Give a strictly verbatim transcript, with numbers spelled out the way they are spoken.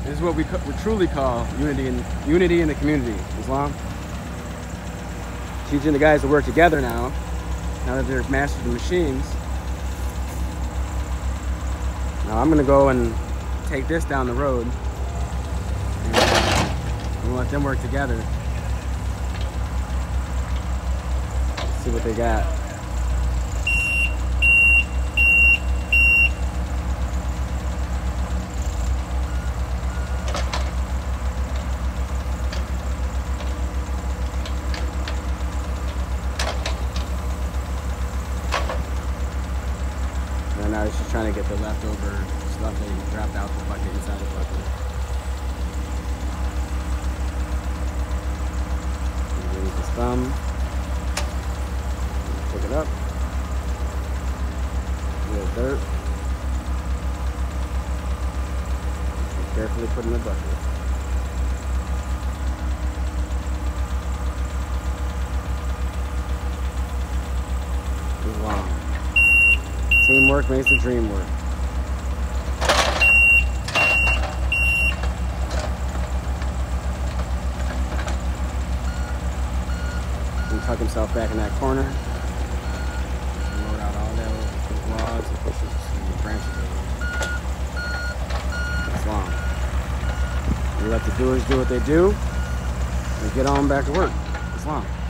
This is what we, we truly call unity in, unity in the community, Islam. Teaching the guys to work together now, now that they're mastered the machines. Now I'm gonna go and take this down the road and, and let them work together. Let's see what they got. And now he's just trying to get the leftover stuff that he dropped out the bucket inside the bucket. Use his thumb. Pick it up. A little dirt. And carefully put in the bucket. Too long. Teamwork makes the dream work. And tuck himself back in that corner. And load out all that those logs and bushes and branches. That's long. We let the doers do what they do and get on back to work. It's long.